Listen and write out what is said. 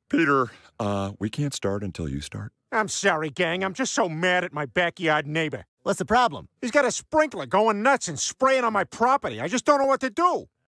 Peter, we can't start until you start. I'm sorry, gang. I'm just so mad at my backyard neighbor. What's the problem? He's got a sprinkler going nuts and spraying on my property. I just don't know what to do.